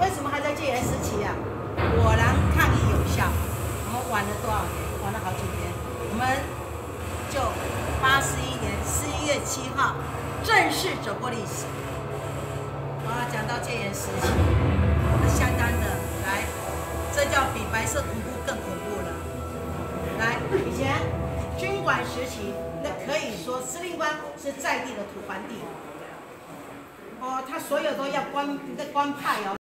为什么还在戒严时期啊？果然抗议有效。我们晚了多少年？晚了好几年。我们就81年11月7号正式走过历史。讲到戒严时期，那相当的来，这叫比白色恐怖更恐怖了。来，以前军管时期，那可以说司令官是在地的土皇帝。他所有都要官派哦。